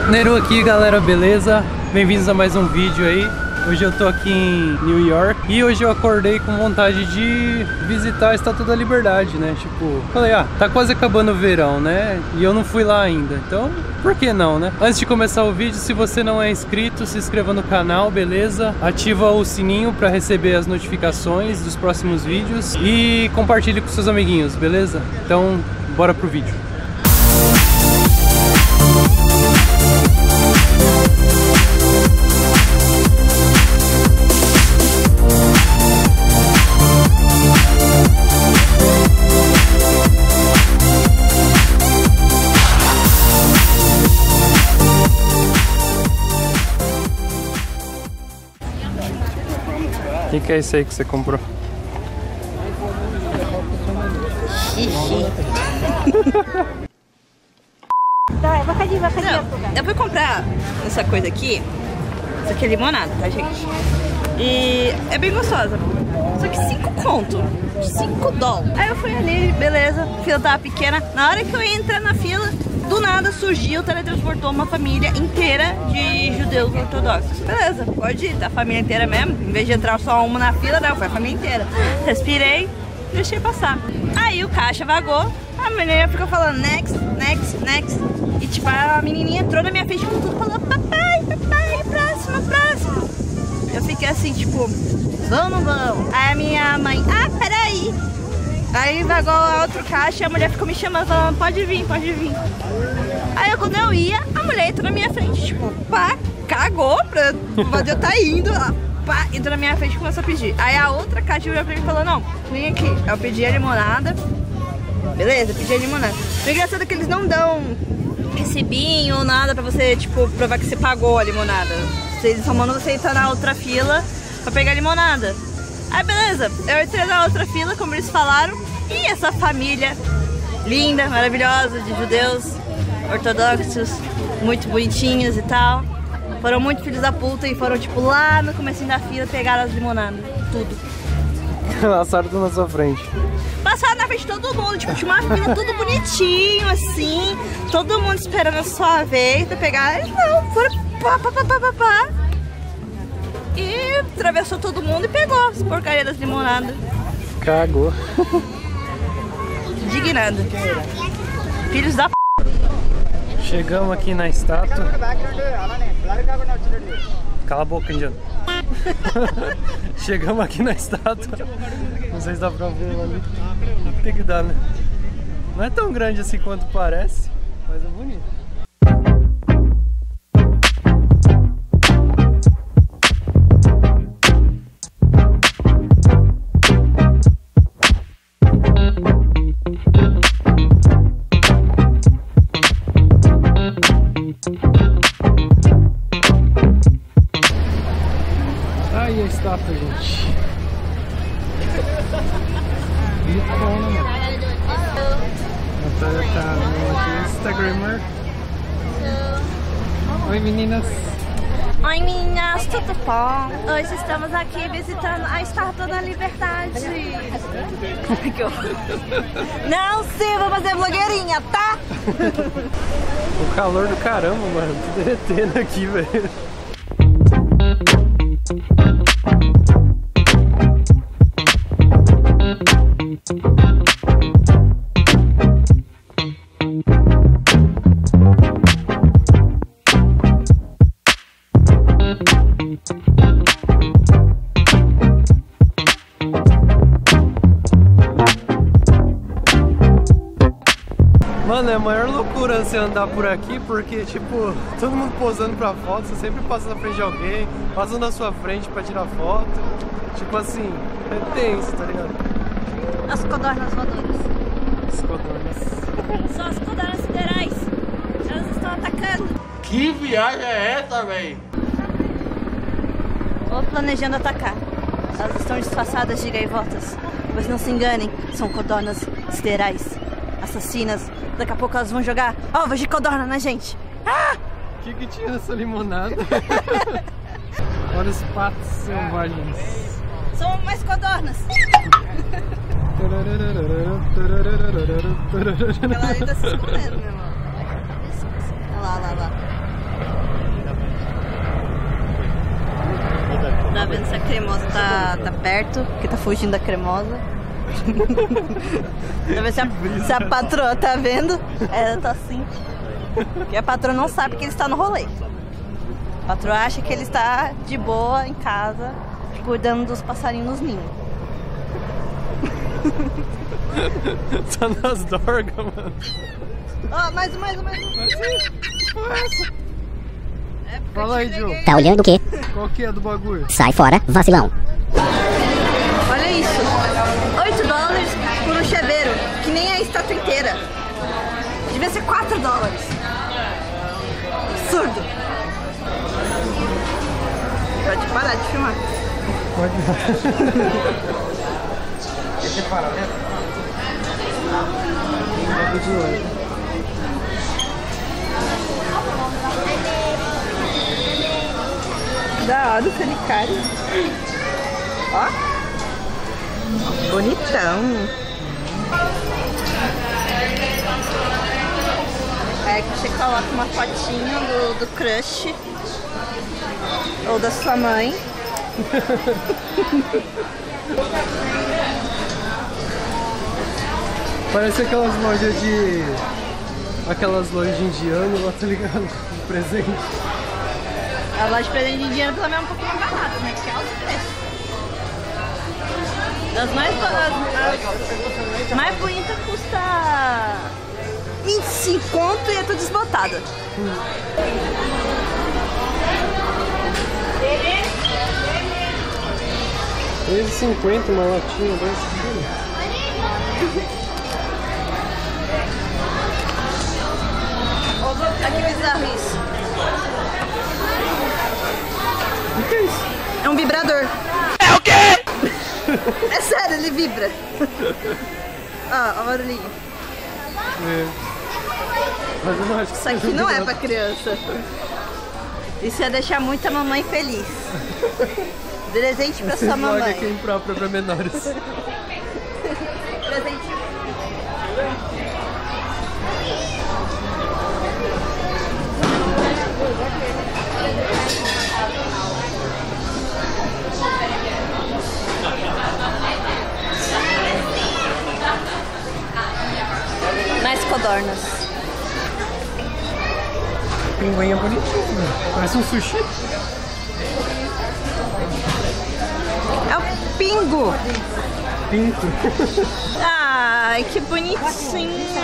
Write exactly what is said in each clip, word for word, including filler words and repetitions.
Neru aqui, galera, beleza? Bem-vindos a mais um vídeo aí. Hoje eu tô aqui em New York e hoje eu acordei com vontade de visitar a Estátua da Liberdade, né? Tipo, falei, ah, tá quase acabando o verão, né? E eu não fui lá ainda, então por que não, né? Antes de começar o vídeo, se você não é inscrito, se inscreva no canal, beleza? Ativa o sininho pra receber as notificações dos próximos vídeos e compartilhe com seus amiguinhos, beleza? Então, bora pro vídeo. O que, que é isso aí que você comprou? Xixi. Não, eu fui comprar essa coisa aqui. Isso aqui é limonada, tá, gente? E é bem gostosa. Só que cinco conto. cinco dólares. Aí eu fui ali, beleza. A fila tava pequena. Na hora que eu ia entrar na fila, do nada surgiu, teletransportou uma família inteira de judeus ortodoxos. Beleza, pode ir, tá a família inteira mesmo. Em vez de entrar só uma na fila, não, foi a família inteira. Respirei, deixei passar. Aí o caixa vagou, a menina ficou falando next, next, next. E tipo, a menininha entrou na minha frente com tudo, falou papai, papai, próximo, próximo. Eu fiquei assim, tipo, vão, não vão? Aí a minha mãe, ah, peraí. Aí vagou a outro caixa e a mulher ficou me chamando, falando, pode vir, pode vir. Aí quando eu ia, a mulher entrou na minha frente, tipo, pá, cagou pra poder eu tá indo, ó, pá, entrou na minha frente e começou a pedir. Aí a outra caixa virou pra mim e falou, não, vem aqui. Aí eu pedi a limonada, beleza, pedi a limonada. O engraçado é que eles não dão recibinho ou nada pra você, tipo, provar que você pagou a limonada. Eles só mandam você entrar na outra fila pra pegar a limonada. Aí beleza, eu entrei na outra fila, como eles falaram, e essa família linda, maravilhosa, de judeus ortodoxos, muito bonitinhos e tal, foram muito filhos da puta e foram tipo lá no comecinho da fila, pegaram as limonadas, tudo. Passaram tudo na sua frente. Passaram na frente de todo mundo, tipo, tinha uma fila tudo bonitinho, assim, todo mundo esperando a sua vez pra pegar, eles não, foram pá, pá, pá, pá, pá, pá. E atravessou todo mundo e pegou as porcarias das limonadas. Cagou. Indignada. Filhos da p... Chegamos aqui na estátua. Cala a boca, indiano. Chegamos aqui na estátua. Não sei se dá pra ver ali. Tem que dar, né? Não é tão grande assim quanto parece, mas é bonito. Aí a estátua, gente. Icona, mano. A Natália tá no Instagrammer. Oi, meninas. Oi, meninas, tudo bom? Hoje estamos aqui visitando a Estátua da Liberdade. Que horror. Não, sim, vou fazer blogueirinha, tá? O calor do caramba, mano. Tô derretendo aqui, velho. Mano, é a maior loucura você andar por aqui, porque, tipo, todo mundo posando pra foto, você sempre passa na frente de alguém, passa na sua frente pra tirar foto. Tipo assim, é tenso, tá ligado? As codornas voadoras. As codornas. São as codornas siderais. Elas estão atacando. Que viagem é essa, véi? Ou planejando atacar. Elas estão disfarçadas de gaivotas. Mas não se enganem, são codornas siderais. Assassinas. Daqui a pouco elas vão jogar ovos de codorna na gente. Ah! O que que tinha nessa limonada? Olha os patos selvagens. São mais codornas. Ela ainda se escondendo, meu irmão. Olha lá, olha lá, olha lá. Tá vendo se a cremosa tá, tá perto, porque tá fugindo da cremosa. Pra ver se a, se a patroa tá vendo. Ela tá assim. Porque a patroa não sabe que ele está no rolê. A patroa acha que ele está de boa em casa, cuidando dos passarinhos nos ninhos. Tá nas dorgas, mano. Ó, oh, mais um, mais um, mais um. É Fala aí, Joe. Tá olhando o quê? Qual que é do bagulho? Sai fora, vacilão. Olha isso. oito dólares por um chaveiro, que nem a estátua inteira. Devia ser quatro dólares. Absurdo. Pode parar de filmar. Pode. Deixa eu parar, né? Da hora o canicário. Ó. Bonitão. É que você coloca uma fotinho do, do crush. Ou da sua mãe. Parece aquelas lojas de... Aquelas lojas de indiano lá, tá ligado? De presente. A loja de presente de indiano pelo menos é um pouquinho mais barata, né? Porque é alto preço. Das mais baratas, a mais bonita custa vinte e cinco conto e é tudo desbotada. Hum. três e cinquenta uma latinha, dois quilos. Aqui que bizarro isso. O que é isso? É um vibrador. É o quê? É sério, ele vibra. Ó, ó o barulhinho. É. Mas eu não acho que isso aqui não é pra criança. Isso ia deixar muito a mamãe feliz. Presente pra sua mamãe. Esse aqui é impróprio pra menores. Presente. Mais codornas. Pinguim é bonitinho, né? Parece um sushi. É o pingo. Pinto. Ai, que bonitinho.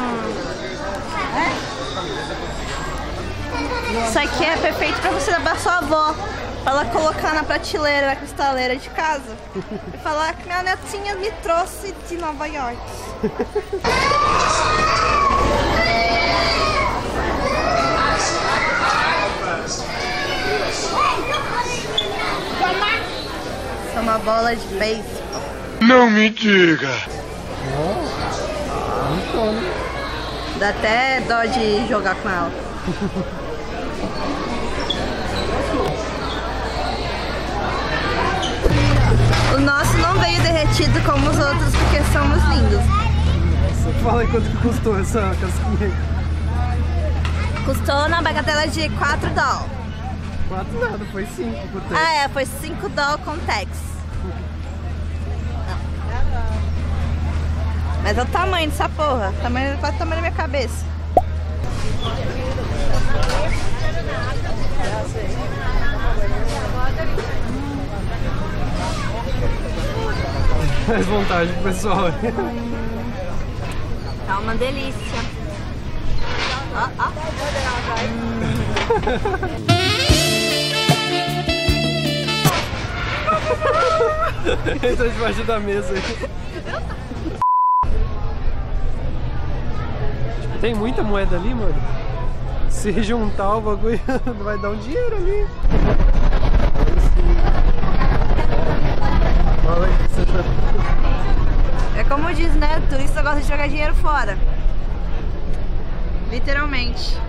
Isso aqui é perfeito pra você dar pra sua avó. Pra ela colocar na prateleira, na cristaleira de casa. E falar que minha netinha me trouxe de Nova York. Isso é uma bola de beisebol. Não me diga. Dá até dó de jogar com ela. O nosso não veio derretido como os outros porque somos lindos. Nossa, fala aí quanto que custou essa casquinha aí. Custou na bagatela de quatro dólares. quatro nada, foi cinco por tempo. Ah, é, foi cinco dólares com tax. Mas é o tamanho dessa porra. Tamanho, quase o tamanho da minha cabeça. Mais vontade pro pessoal. Tá uma delícia. Ó, ó. Entra debaixo da mesa aí. Tem muita moeda ali, mano. Se juntar o bagulho, vai dar um dinheiro ali. Fala aí, você tá... É como diz, né? O turista gosta de jogar dinheiro fora. Literalmente.